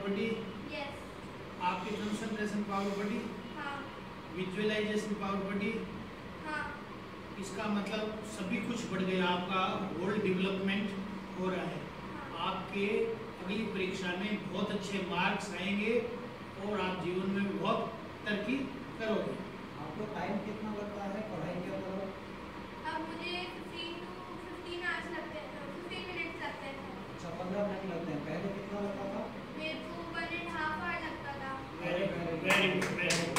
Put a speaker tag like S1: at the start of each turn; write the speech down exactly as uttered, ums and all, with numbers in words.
S1: बढ़ी?
S2: यस।
S1: आपकी concentration power बढ़ी?
S2: हाँ।
S1: विजुअलाइजेशन पावर बढ़ी?
S2: हाँ।
S1: इसका मतलब सभी कुछ बढ़ गया, आपका होल डेवलपमेंट हो रहा है।
S2: हाँ।
S1: आपके अगली परीक्षा में बहुत अच्छे मार्क्स आएंगे और आप जीवन में भी बहुत तरक्की करोगे।
S3: आपको टाइम कितना लगता है पढ़ाई के अंदर?
S2: अब मुझे फिफ्टीन टू फिफ्टीन आवर्स लगते हैं, फिफ्टीन मिनट्स लगते हैं।
S3: अच्छा, पंद्रह मिनट लगते हैं। पहले कितना लगता था?
S2: मेरे को वन एंड हाफ आवर लगता था।
S1: Very good, very good, very good.